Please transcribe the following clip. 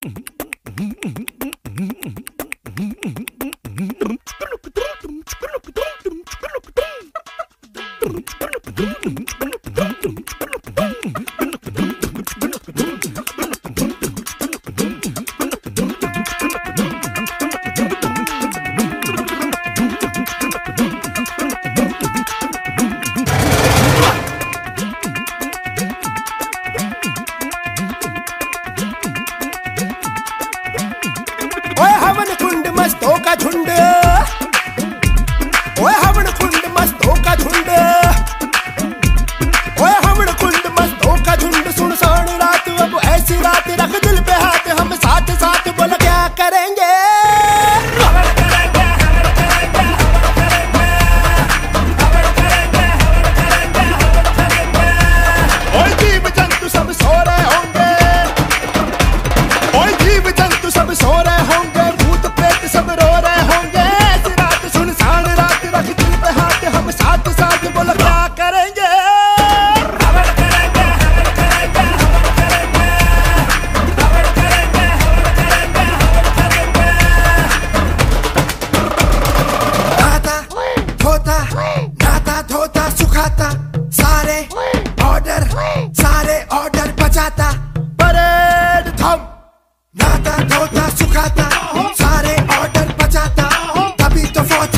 मस्तों का झुंड, ओए हवन कुंड मस्तों का झुंड, ओए हवन कुंड मस्तों का झुंड। सुनसान रात अब ऐसी रात, रख दिल पे हाथ हम साथ साथ, बोल क्या करेंगे। ओए जीव जंतु सब सो रहे होंगे, ओए जीव जंतु सब सो रहे होंगे, सब रो रहे होंगे। ऐसी रात सुनसान रात, रख दिल पे हाथ हम साथ साथ, बोलो क्या करेंगे। नाता धोता सुखाता, सारे ऑर्डर बचाता, परेड थम। नाता धोता सुखाता, सारे ऑर्डर बचाता, तभी तो फौज